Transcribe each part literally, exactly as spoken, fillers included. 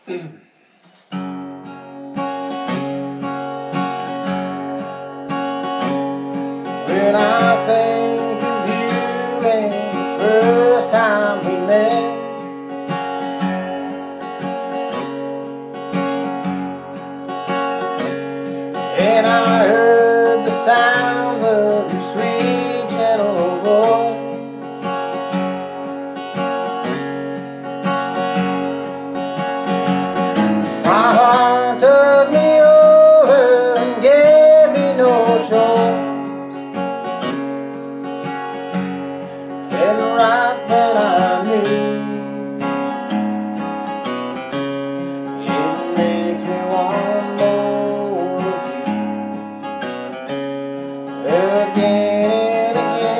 When I think of you and the first time we met, and I heard the sounds of your sweet, gentle voice, my heart took me over and gave me no choice. And right then I knew it makes me want more of you again and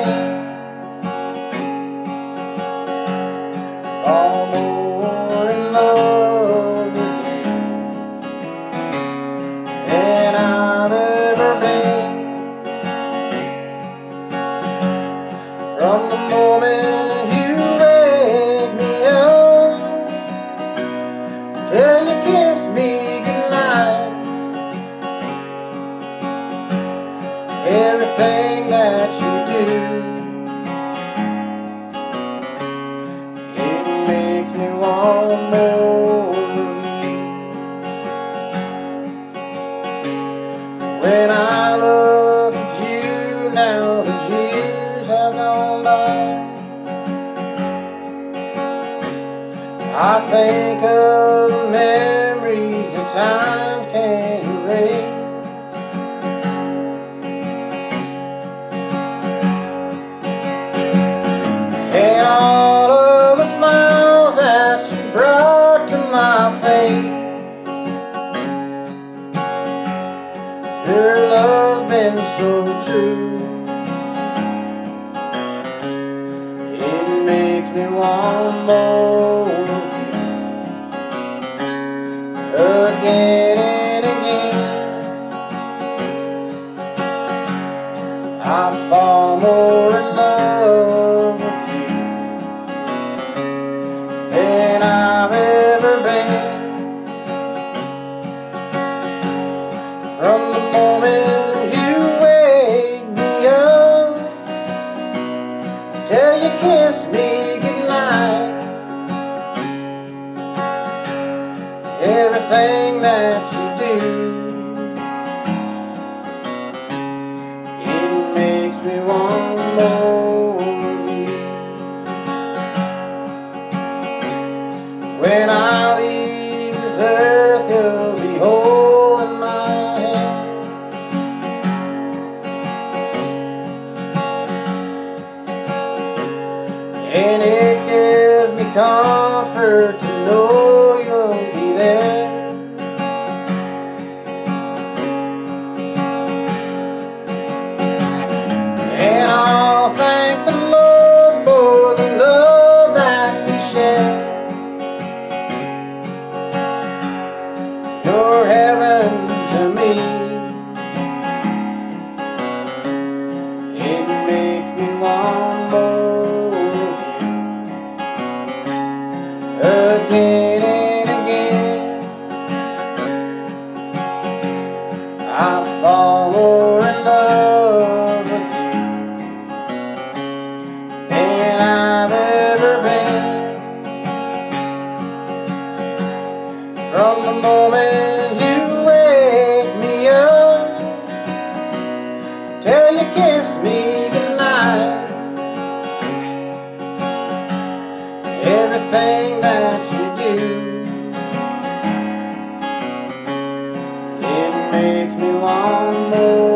again. Fall more in love with you than I've ever been. From the moment you wake me up till you kiss me goodnight, everything that you do, it makes me want more of you. When I look at you now, the years have gone by, I think of the memories that time can't erase. And all of the smiles that she brought to my face, her love's been so true, it makes me want more again and again. I fall more in love with you than I've ever been. From the moment you wake me up till you kiss me goodnight, everything that you do, it makes me want more of you. When I leave this earth, you'll be holding my hand, and it gives me comfort to know you'll be there. And I'll thank the Lord for the love that we share. You're heaven to me, it makes me want more again and again. I fall more in love with you than I've ever been. From the moment you wake me up till you kiss me goodnight, everything that you do, it makes me want more.